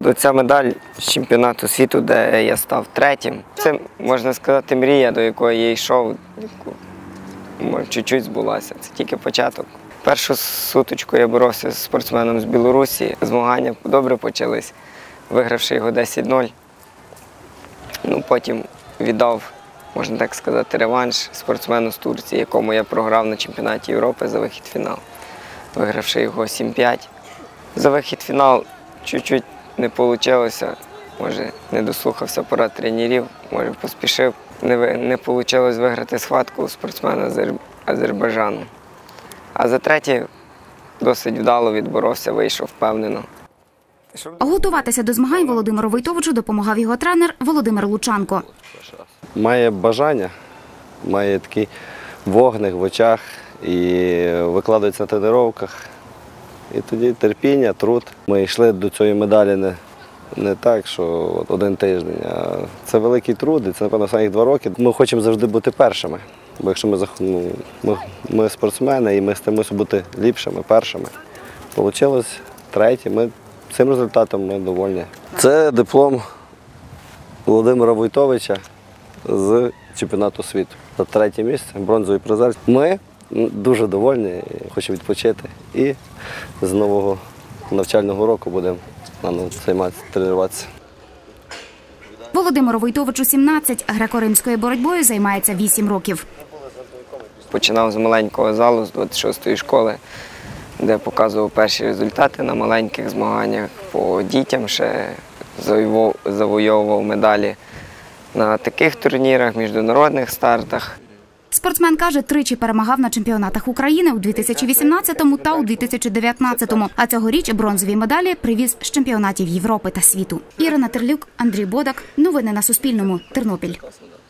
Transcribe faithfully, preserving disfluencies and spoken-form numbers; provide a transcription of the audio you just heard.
Ця медаль з чемпіонату світу, де я став третім, це, можна сказати, мрія, до якої я йшов, може, чуть-чуть збулася. Це тільки початок. Першу сутичку я боровся з спортсменом з Білорусі. Змагання добре почались, вигравши його десять нуль. Ну, потім віддав, можна так сказати, реванш спортсмену з Турції, якому я програв на чемпіонаті Європи за вихід в фінал, вигравши його сім п'ять. За вихід в фінал чуть-чуть не вийшло, може, не дослухався порад тренерів, може, поспішив. Не, не вийшло виграти схватку у спортсмена з Азербайджану. А за третє досить вдало відборовся, вийшов впевнено. Готуватися до змагань Володимиру Войтовичу допомагав його тренер Володимир Лучанко. Має бажання, має такий вогник в очах і викладається на тренуваннях. І тоді терпіння, труд. Ми йшли до цієї медалі не, не так, що от один тиждень, а це великий труд, і це, напевно, останні два роки. Ми хочемо завжди бути першими, бо якщо ми, ну, ми, ми спортсмени і ми стремимося бути ліпшими, першими. Вийшло третє, ми цим результатом ми довольні. Це диплом Володимира Войтовича з чемпіонату світу. За третє місце, бронзовий призер. Ми дуже довольні, хочемо відпочити і з нового навчального року будемо займатися, тренуватися. Володимиру Войтовичу сімнадцять, греко-римською боротьбою займається вісім років. Починав з маленького залу, з двадцять шостої школи, де показував перші результати на маленьких змаганнях. По дітям ще завойовував медалі на таких турнірах, міжнародних стартах. Спортсмен каже, тричі перемагав на чемпіонатах України у дві тисячі вісімнадцятому та у дві тисячі дев'ятнадцятому, а цьогоріч бронзові медалі привіз з чемпіонатів Європи та світу. Ірина Терлюк, Андрій Бодак. Новини на Суспільному. Тернопіль.